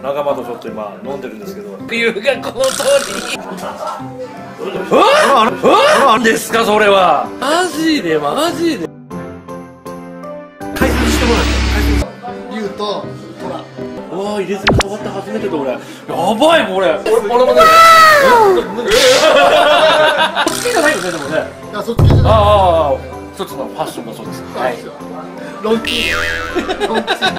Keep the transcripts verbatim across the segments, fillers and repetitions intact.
仲間とちょっと今飲んでるんですけど、 理由がこの通り。何ですかそれは。マジでマジで。 解説してもらって。 リュウとトラ。 うわー、入れ墨変わった初めてだ俺。やばいこれ。俺もね。好きじゃないよねでもね。 いやそっちじゃない。 ああ、一つのファッションもそうです。はい。 ロンキー。ロンキー。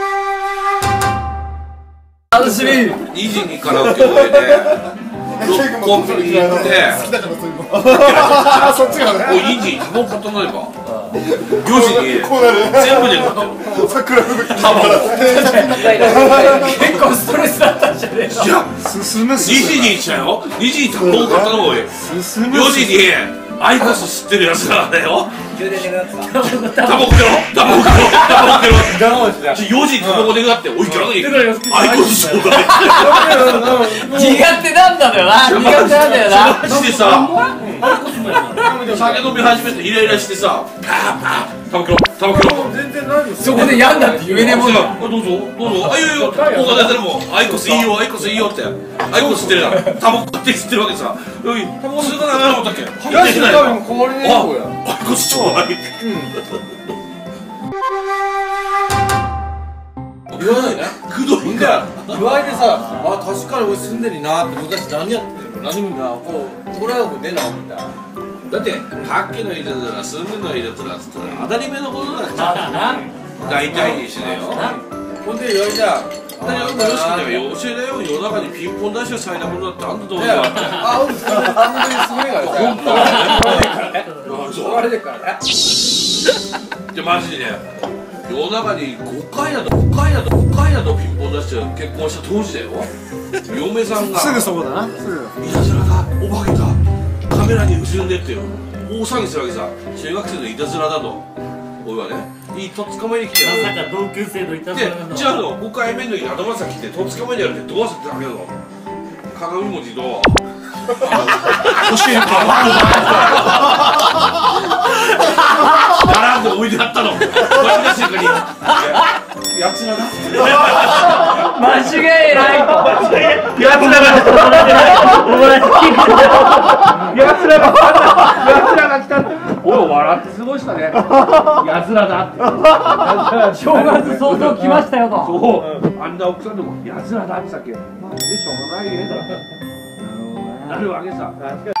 楽しみ。 にじにカラオケを終えてコンビニ行って好きだからそういうの。そっちがね。 もうにじもうことなればよじに全部で買ってる。 桜吹雪。 結構ストレスだったんじゃねえか。 いや進むにじに行っちゃうよ。にじにタバコ買ったのおい。よじにアイコス知ってるやつらだよ。 充電でください。 タバコ出ろタバコ出ろタバコ出ろ。よじにタバコ出るっておいからにアイコスちょうだい。 苦手なんだよな。苦手なんだよな。 してさ酒飲み始めてイライラしてさパーパータバコタバコ全然ないよ。 そこでやんだって言えねえもんだ。 どうぞどうぞ。あいよいよ他のやつらもアイコスいいよアイコスいいよってアイコス知ってるじゃん。タバコって知ってるわけさ。おいタバコ吸うかなと思ったっけ。 ヤシの多分変わりねえよこれ。 アイコスちょうだい。 言わないね。 くどいんだよ。 言われてさ、あ確かに俺住んでるなって昔何やってるの何もなこうトラウマ出なみたいな。 だってはっきのいるやつら住んでのいるやつらっつったら当たり前のことだっちゃう。大体にしねよ。 ほんで言われじゃ何よくよしきだよ。教えだよ。夜中にピンポン出しをされたことだってあんたどうだよ。 あ、うん、それで本当にすごいから本当だね。 怒られてるからね。 じゃマジでね。夜中にごかいだとごかいだとごかいだとピンポン出して結婚した当時だよ。嫁さんがすぐそこだな。すぐ。 いたずらだお化けだカメラに映るんでってよ大騒ぎするわけさ。中学生のいたずらだと俺はねいいとっ捕まえに来てまさか同級生のいたずでらなの。 じゃあのごかいめの時に頭先来てとっ捕まえにやるってどうすってだけだぞ。鏡文字と腰にババンバランって置いてあったの。こうやって瞬間にやつらだ間違いない。 やつらがやつらがやつらが来た。おい笑って過ごしたね。やつらだって正月早々来ましたよと。 そうあんな奥さんでもやつらだってさっきまあでしょうがないねなるわけさ。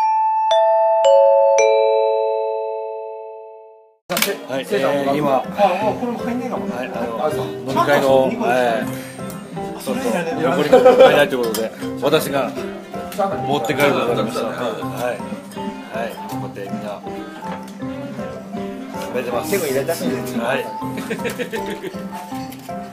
はい、えー、今、あ、これも入んねえかも。はい、あの飲み会の、えー、ちょっと横に入らないということで、私が持って帰ることになりました。はい、はい、こうやってみんな食べてます。結構入れたしいです。はい。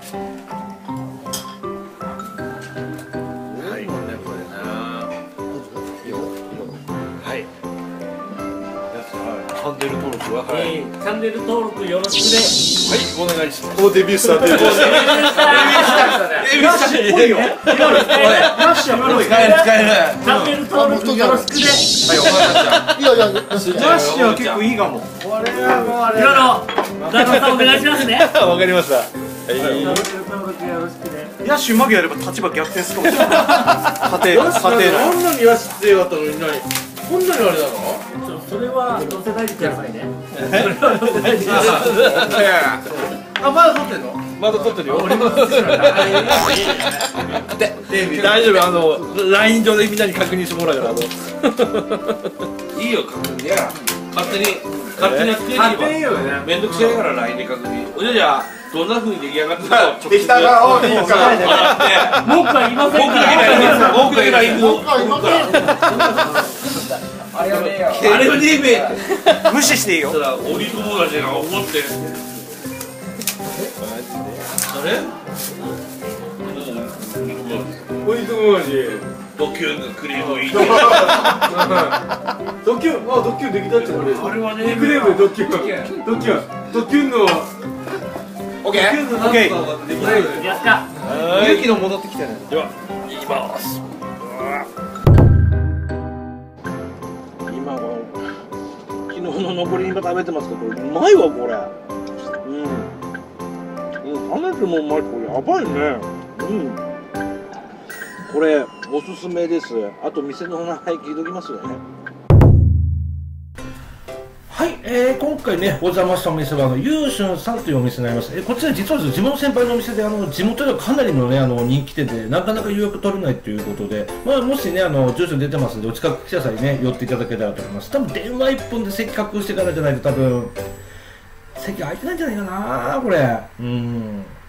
チャンネル登録は、はい、チャンネル登録よろしくで、はい、お願いします。もうデビューしたデビューしたデビューしたデビューしたデビューしたっぽいよ。ラッシュは使える使える。チャンネル登録よろしくで。はい、お願いします。いやいや、ラッシュは結構いいかも。これはもうあれ。今の旦那さんお願いしますね。わかりました。はい。チャンネル登録よろしくで。ヤッシュうまくやれば立場逆転するかもしれない。家庭家庭の。あんなにヤッシュ強かったのに何？こんなにあれだろ？それは乗せないでくださいね。それは乗せないでください。あ、まだ撮ってんの？まだ撮ってるよ。俺も大丈夫、あのライン上でみんなに確認してもらうから。あのいいよ確認や。勝手に勝手にやっていいわ。めんどくせえからラインで確認。おじゃじゃどんな風に出来上がってたの？できた側をいいから。文句は言いませんから。文句だけライン文句は言いません。あれはねえよ。あれはねえべ。無視していいよ。ただ鬼友達が思って。あれ？鬼友達。ドキュンクリームいい。ドキュン、あドキュンできたってこれ。あれはねえべ。クリームドキュン。ドキュン。ドキュンの。オッケー。オッケー。やった。ユキの戻ってきてね。では行きます。昨日の残り今食べてますけど、これうまいわこれ。うん。うん、冷めてもうまいこれやばいね。うん。 これおすすめです。あと店の名前聞いときますよね。 はい、えー、今回ね、お邪魔したお店は、あの、ゆうしゅんさんというお店になります。えー、こちら実はですね、地元先輩のお店で、あの、地元ではかなりのね、あの、人気店で、なかなか予約取れないということで、まあ、もしね、あの、住所出てますんで、お近く来た際ね、寄っていただけたらと思います。多分、電話一本で席確保してからじゃないと、多分、席空いてないんじゃないかなこれ。うん。